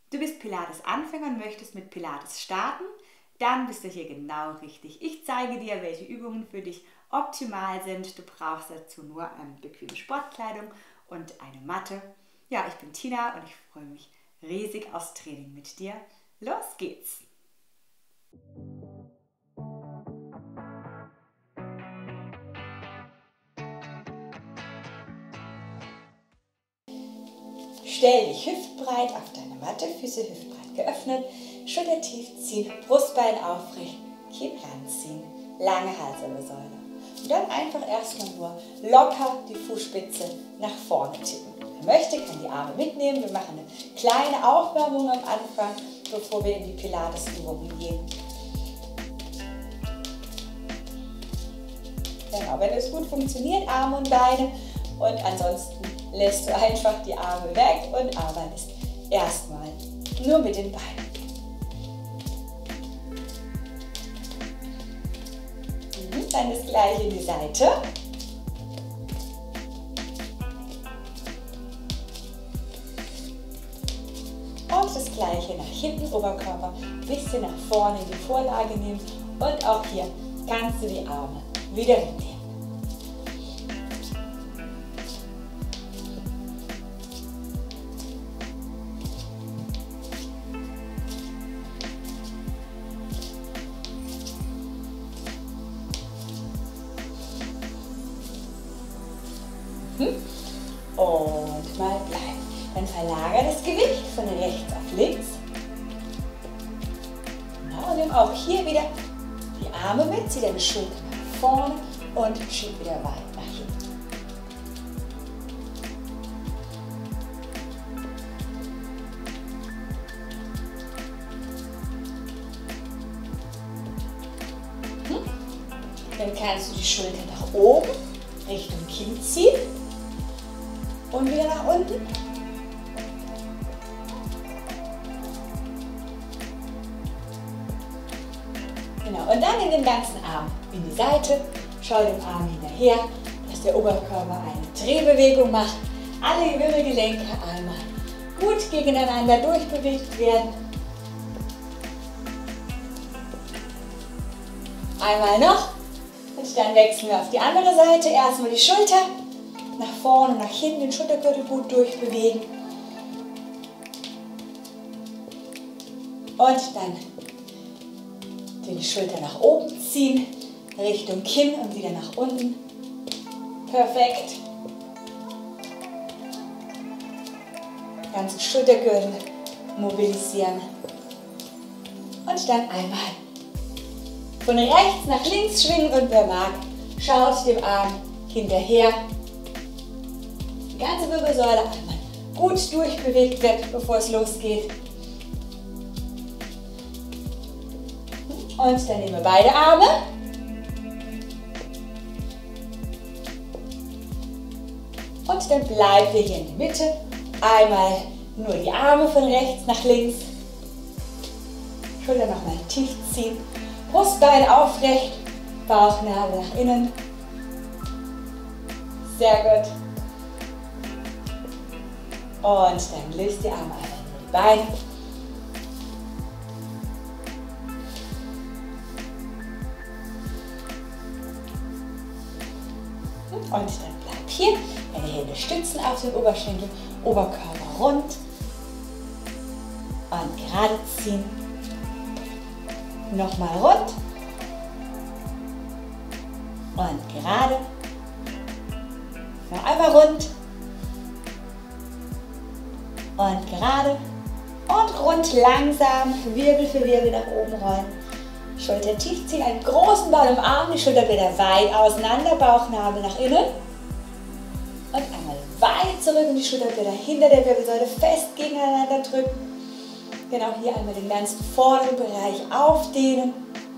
Du bist Pilates-Anfänger und möchtest mit Pilates starten? Dann bist du hier genau richtig. Ich zeige dir, welche Übungen für dich optimal sind. Du brauchst dazu nur bequeme Sportkleidung und eine Matte. Ja, ich bin Tina und ich freue mich riesig aufs Training mit dir. Los geht's! Stell dich hüftbreit auf deine Matte, Füße hüftbreit geöffnet, Schulter tief ziehen, Brustbein aufrecht, Kinn ranziehen, lange Halswirbelsäule. Und dann einfach erstmal nur locker die Fußspitze nach vorne tippen. Wer möchte, kann die Arme mitnehmen. Wir machen eine kleine Aufwärmung am Anfang, bevor wir in die Pilates-Übungen gehen. Genau, wenn es gut funktioniert, Arme und Beine, und ansonsten lässt du einfach die Arme weg und arbeitest erstmal nur mit den Beinen. Dann das gleiche in die Seite. Und das gleiche nach hinten, Oberkörper ein bisschen nach vorne in die Vorlage nehmen. Und auch hier kannst du die Arme wieder mitnehmen. Und mal bleiben. Dann verlagere das Gewicht von rechts auf links. Genau, und nimm auch hier wieder die Arme mit, zieh deine Schultern nach vorne und schieb wieder weit nach hinten. Dann kannst du die Schultern nach oben Richtung Kinn ziehen. Und wieder nach unten. Genau, und dann in den ganzen Arm in die Seite. Schau dem Arm hinterher, dass der Oberkörper eine Drehbewegung macht. Alle Wirbelgelenke einmal gut gegeneinander durchbewegt werden. Einmal noch. Und dann wechseln wir auf die andere Seite. Erstmal die Schulter. Nach vorne, nach hinten, den Schultergürtel gut durchbewegen. Und dann die Schulter nach oben ziehen, Richtung Kinn und wieder nach unten. Perfekt. Ganzen Schultergürtel mobilisieren. Und dann einmal von rechts nach links schwingen und wer mag, schaut dem Arm hinterher. Die ganze Wirbelsäule einmal gut durchbewegt wird, bevor es losgeht. Und dann nehmen wir beide Arme. Und dann bleiben wir hier in der Mitte. Einmal nur die Arme von rechts nach links. Schulter nochmal tief ziehen. Brustbein aufrecht. Bauchnabel nach innen. Sehr gut. Und dann löst die Arme einmal in die Beine. Und dann bleib hier. Deine Hände stützen auf den Oberschenkel. Oberkörper rund. Und gerade ziehen. Nochmal rund. Und gerade. Noch einmal rund. Und gerade und rund langsam, Wirbel für Wirbel nach oben rollen. Schulter tief ziehen, einen großen Ball im Arm, die Schulterblätter weit auseinander, Bauchnabel nach innen. Und einmal weit zurück und die Schulterblätter hinter der Wirbelsäule fest gegeneinander drücken. Genau hier einmal den ganzen vorderen Bereich aufdehnen.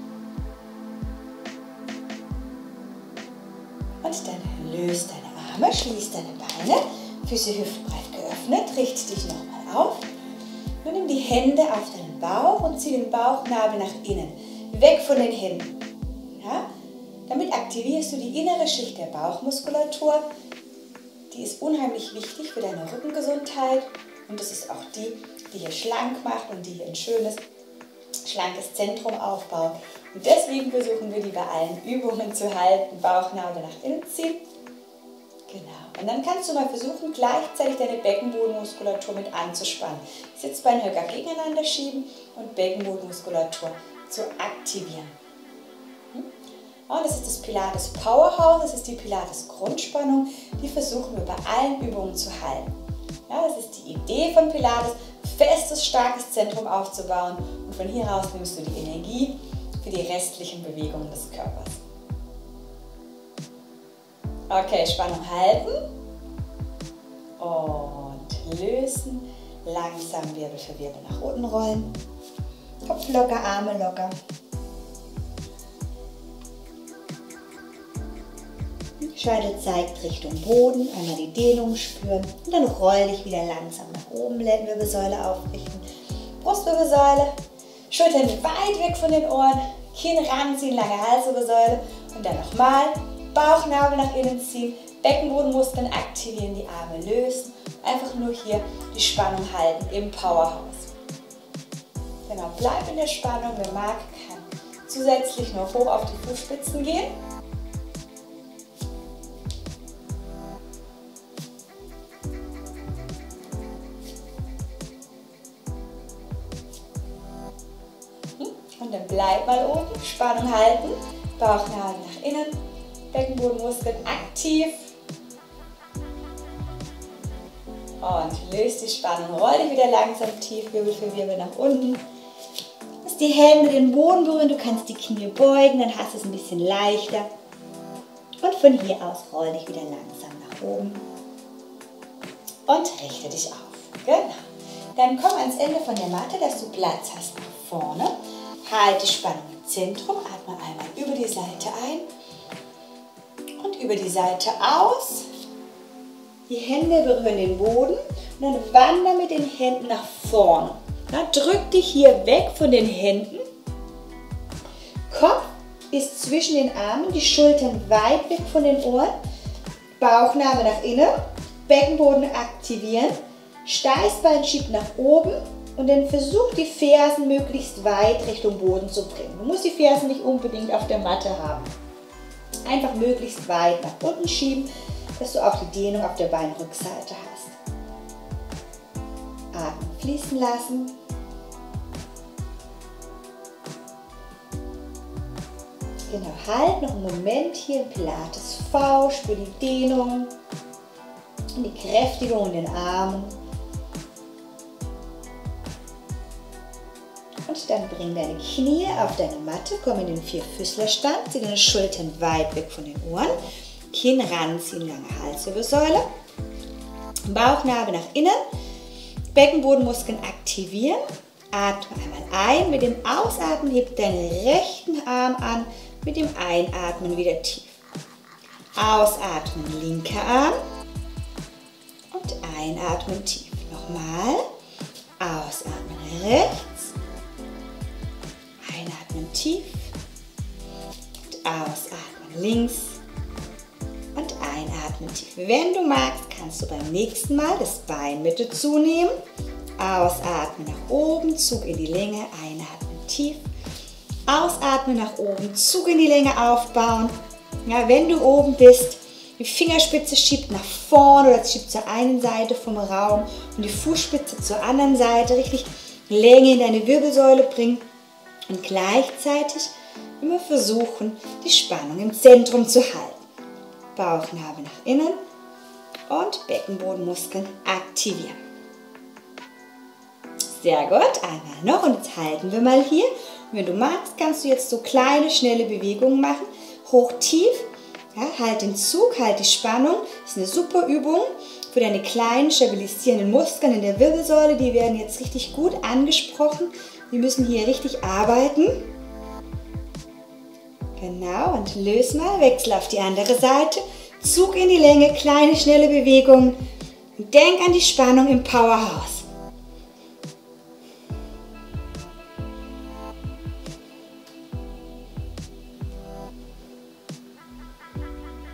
Und dann löst deine Arme, schließ deine Beine, Füße hüftbreit geöffnet, richte dich nochmal auf. Nun nimm die Hände auf deinen Bauch und zieh den Bauchnabel nach innen, weg von den Händen. Ja? Damit aktivierst du die innere Schicht der Bauchmuskulatur. Die ist unheimlich wichtig für deine Rückengesundheit und das ist auch die, die hier schlank macht und die hier ein schönes, schlankes Zentrum aufbaut. Und deswegen versuchen wir die bei allen Übungen zu halten. Bauchnabel nach innen ziehen. Genau. Und dann kannst du mal versuchen, gleichzeitig deine Beckenbodenmuskulatur mit anzuspannen. Sitzbeinhöcker gegeneinander schieben und Beckenbodenmuskulatur zu aktivieren. Und das ist das Pilates Powerhouse, das ist die Pilates Grundspannung. Die versuchen wir bei allen Übungen zu halten. Ja, das ist die Idee von Pilates, festes, starkes Zentrum aufzubauen. Und von hier aus nimmst du die Energie für die restlichen Bewegungen des Körpers. Okay, Spannung halten und lösen. Langsam Wirbel für Wirbel nach unten rollen. Kopf locker, Arme locker. Scheitel zeigt Richtung Boden, einmal die Dehnung spüren und dann roll dich wieder langsam nach oben, Lendenwirbelsäule aufrichten, Brustwirbelsäule, Schultern weit weg von den Ohren, Kinn ranziehen, lange Halswirbelsäule und dann nochmal, Bauchnabel nach innen ziehen, Beckenbodenmuskeln aktivieren, die Arme lösen, einfach nur hier die Spannung halten im Powerhouse. Genau, bleib in der Spannung, wer mag, kann zusätzlich noch hoch auf die Fußspitzen gehen. Und dann bleib mal oben, Spannung halten, Bauchnabel nach innen, Beckenbodenmuskeln aktiv. Und löst die Spannung, roll dich wieder langsam tief, Wirbel für Wirbel nach unten. Lass die Hände den Boden berühren, du kannst die Knie beugen, dann hast du es ein bisschen leichter. Und von hier aus roll dich wieder langsam nach oben. Und richte dich auf. Genau. Dann komm ans Ende von der Matte, dass du Platz hast nach vorne. Halt die Spannung im Zentrum, atme einmal über die Seite ein und über die Seite aus. Die Hände berühren den Boden und dann wander mit den Händen nach vorne. Na, drück dich hier weg von den Händen. Kopf ist zwischen den Armen, die Schultern weit weg von den Ohren. Bauchnabel nach innen, Beckenboden aktivieren, Steißbein schiebt nach oben. Und dann versuch die Fersen möglichst weit Richtung Boden zu bringen. Du musst die Fersen nicht unbedingt auf der Matte haben. Einfach möglichst weit nach unten schieben, dass du auch die Dehnung auf der Beinrückseite hast. Atmen fließen lassen. Genau, halt noch einen Moment hier im Pilates V, spür die Dehnung und die Kräftigung in den Armen. Und dann bring deine Knie auf deine Matte, komm in den Vierfüßlerstand, zieh deine Schultern weit weg von den Ohren, Kinn ranziehen, lange Halswirbelsäule, Bauchnabel nach innen, Beckenbodenmuskeln aktivieren, atme einmal ein, mit dem Ausatmen heb deinen rechten Arm an, mit dem Einatmen wieder tief. Ausatmen, linker Arm und einatmen tief. Nochmal, ausatmen rechts. Einatmen tief und ausatmen links und einatmen tief. Wenn du magst, kannst du beim nächsten Mal das Bein mit dazu nehmen. Ausatmen nach oben, Zug in die Länge, einatmen tief. Ausatmen nach oben, Zug in die Länge aufbauen. Ja, wenn du oben bist, die Fingerspitze schiebt nach vorne oder schiebt zur einen Seite vom Raum und die Fußspitze zur anderen Seite. Richtig Länge in deine Wirbelsäule bringen. Und gleichzeitig immer versuchen, die Spannung im Zentrum zu halten. Bauchnabel nach innen und Beckenbodenmuskeln aktivieren. Sehr gut, einmal noch und jetzt halten wir mal hier. Und wenn du magst, kannst du jetzt so kleine, schnelle Bewegungen machen. Hoch, tief, ja, halt den Zug, halt die Spannung. Das ist eine super Übung für deine kleinen, stabilisierenden Muskeln in der Wirbelsäule. Die werden jetzt richtig gut angesprochen. Wir müssen hier richtig arbeiten. Genau, und löse mal, wechsel auf die andere Seite. Zug in die Länge, kleine, schnelle Bewegungen. Und denk an die Spannung im Powerhouse.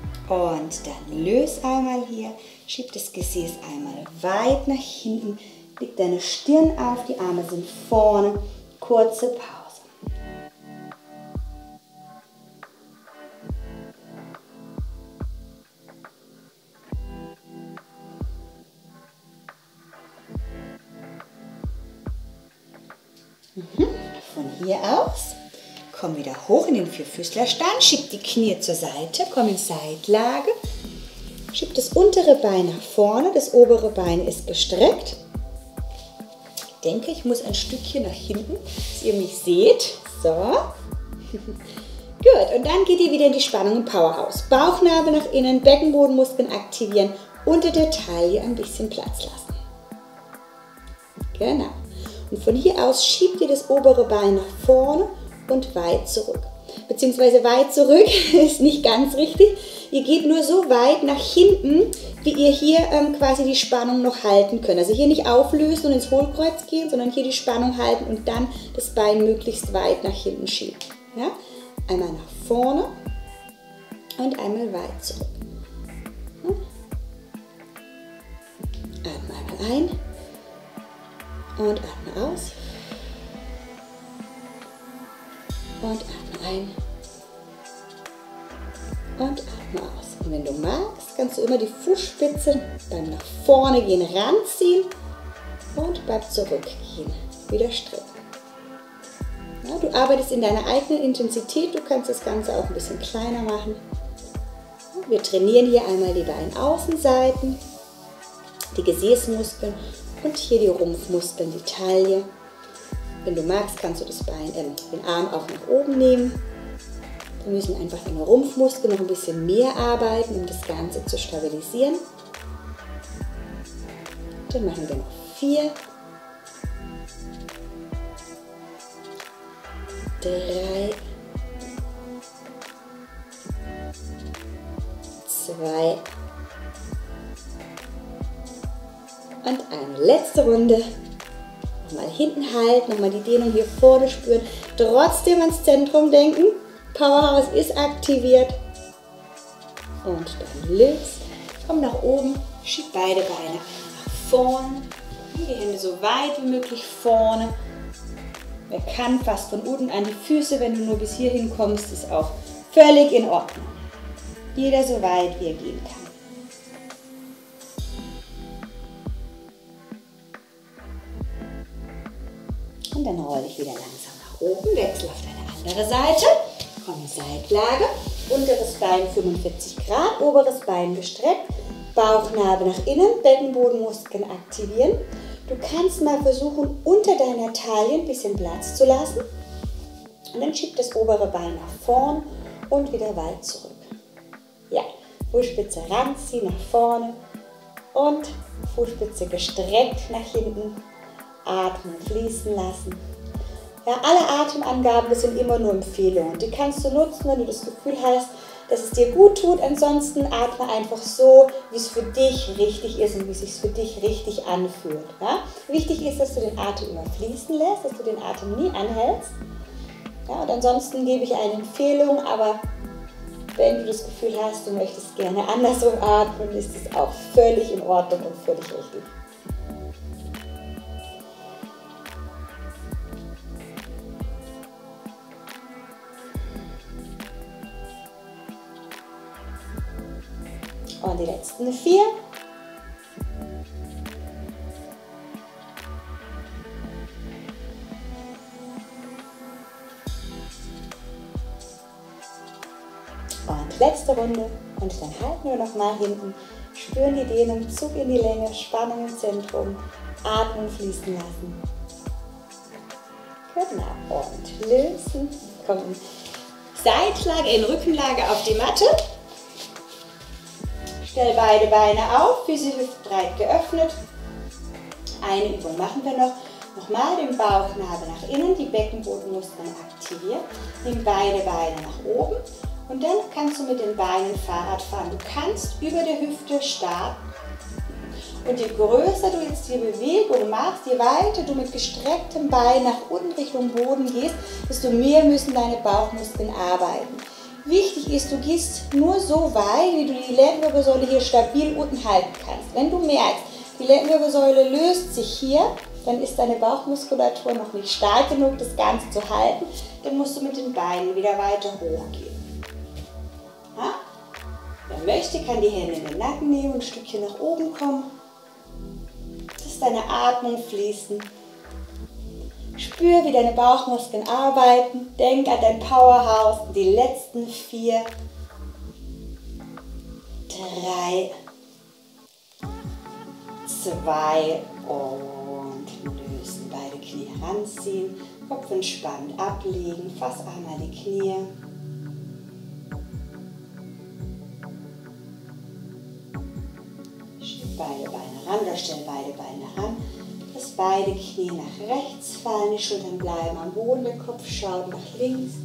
Und dann löse einmal hier, schieb das Gesäß einmal weit nach hinten, Leg deine Stirn auf, die Arme sind vorne. Kurze Pause. Von hier aus, komm wieder hoch in den Vierfüßlerstand, schieb die Knie zur Seite, komm in Seitlage, schieb das untere Bein nach vorne, das obere Bein ist gestreckt. Ich denke, ich muss ein Stückchen nach hinten, dass ihr mich seht. So. Gut, und dann geht ihr wieder in die Spannung im Powerhouse. Bauchnabel nach innen, Beckenbodenmuskeln aktivieren, unter der Taille ein bisschen Platz lassen. Genau. Und von hier aus schiebt ihr das obere Bein nach vorne und weit zurück. Beziehungsweise weit zurück ist nicht ganz richtig. Ihr geht nur so weit nach hinten, wie ihr hier quasi die Spannung noch halten könnt. Also hier nicht auflösen und ins Hohlkreuz gehen, sondern hier die Spannung halten und dann das Bein möglichst weit nach hinten schieben. Ja? Einmal nach vorne und einmal weit zurück. Atme einmal ein. Und atme aus. Und atme ein. Und atme aus. Und wenn du magst, kannst du immer die Fußspitze beim nach vorne gehen ranziehen und beim zurückgehen wieder strecken. Ja, du arbeitest in deiner eigenen Intensität. Du kannst das Ganze auch ein bisschen kleiner machen. Wir trainieren hier einmal die Beinaußenseiten, die Gesäßmuskeln und hier die Rumpfmuskeln, die Taille. Wenn du magst, kannst du den Arm auch nach oben nehmen. Wir müssen einfach den Rumpfmuskel noch ein bisschen mehr arbeiten, um das Ganze zu stabilisieren. Dann machen wir noch 4, 3, 2 und eine letzte Runde. Nochmal hinten halten, nochmal die Dehnung hier vorne spüren. Trotzdem ans Zentrum denken. Powerhouse ist aktiviert. Und dann löst. Komm nach oben, schieb beide Beine nach vorne. Die Hände so weit wie möglich vorne. Wer kann, fast von unten an die Füße. Wenn du nur bis hierhin kommst, ist auch völlig in Ordnung. Jeder so weit, wie er gehen kann. Und dann rolle ich wieder langsam nach oben, wechsle auf deine andere Seite, komm in Seitlage, unteres Bein 45 Grad, oberes Bein gestreckt, Bauchnabel nach innen, Beckenbodenmuskeln aktivieren. Du kannst mal versuchen, unter deiner Taille ein bisschen Platz zu lassen. Und dann schieb das obere Bein nach vorn und wieder weit zurück. Ja, Fußspitze ranziehen nach vorne und Fußspitze gestreckt nach hinten. Atmen fließen lassen. Ja, alle Atemangaben, das sind immer nur Empfehlungen. Die kannst du nutzen, wenn du das Gefühl hast, dass es dir gut tut. Ansonsten atme einfach so, wie es für dich richtig ist und wie es sich für dich richtig anfühlt. Ja? Wichtig ist, dass du den Atem immer fließen lässt, dass du den Atem nie anhältst. Ja, und ansonsten gebe ich eine Empfehlung, aber wenn du das Gefühl hast, du möchtest gerne andersrum atmen, ist es auch völlig in Ordnung und völlig richtig. Und die letzten 4. Und letzte Runde. Und dann halten wir nochmal hinten. Spüren die Dehnung, Zug in die Länge, Spannung im Zentrum. Atmen fließen lassen. Genau. Und lösen. Kommen Seitlage, in Rückenlage auf die Matte. Stell beide Beine auf, Füße hüftbreit geöffnet. Eine Übung machen wir noch. Nochmal den Bauchnabel nach innen, die Beckenbodenmuskeln aktivieren. Nimm beide Beine nach oben und dann kannst du mit den Beinen Fahrrad fahren. Du kannst über der Hüfte starten. Und je größer du jetzt die Bewegung machst, je weiter du mit gestrecktem Bein nach unten Richtung Boden gehst, desto mehr müssen deine Bauchmuskeln arbeiten. Wichtig ist, du gehst nur so weit, wie du die Lendenwirbelsäule hier stabil unten halten kannst. Wenn du merkst, Die Lendenwirbelsäule löst sich hier, dann ist deine Bauchmuskulatur noch nicht stark genug, das Ganze zu halten. Dann musst du mit den Beinen wieder weiter hochgehen. Ja? Wer möchte, kann die Hände in den Nacken nehmen und ein Stückchen nach oben kommen. Lass deine Atmung fließen. Spür, wie deine Bauchmuskeln arbeiten. Denk an dein Powerhouse. Die letzten 4, 3, 2 und lösen. Beide Knie ranziehen. Kopf entspannt ablegen. Fass einmal die Knie. Schieb beide Beine ran oder stell beide Beine ran. Dass beide Knie nach rechts fallen, die Schultern bleiben am Boden, der Kopf schaut nach links.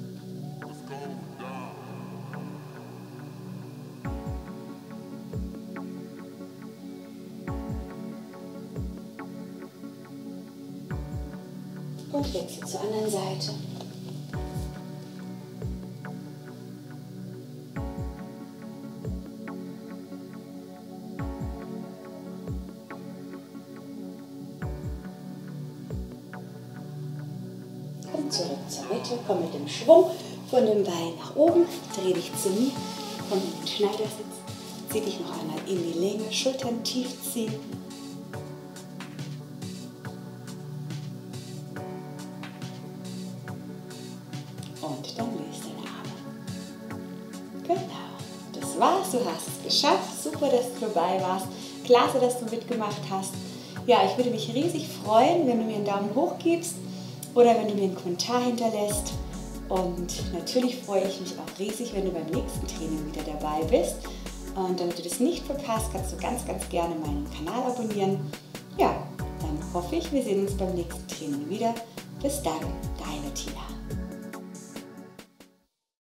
Und wechsel zur anderen Seite. Komm zurück zur Mitte, komm mit dem Schwung von dem Bein nach oben, dreh dich zu mir, komm in den Schneidersitz, zieh dich noch einmal in die Länge, Schultern tief ziehen. Und dann löst deine Arme. Genau, das war's, du hast es geschafft. Super, dass du dabei warst. Klasse, dass du mitgemacht hast. Ja, ich würde mich riesig freuen, wenn du mir einen Daumen hoch gibst oder wenn du mir einen Kommentar hinterlässt. Und natürlich freue ich mich auch riesig, wenn du beim nächsten Training wieder dabei bist. Und damit du das nicht verpasst, kannst du ganz, ganz gerne meinen Kanal abonnieren. Ja, dann hoffe ich, wir sehen uns beim nächsten Training wieder. Bis dann, deine Tina.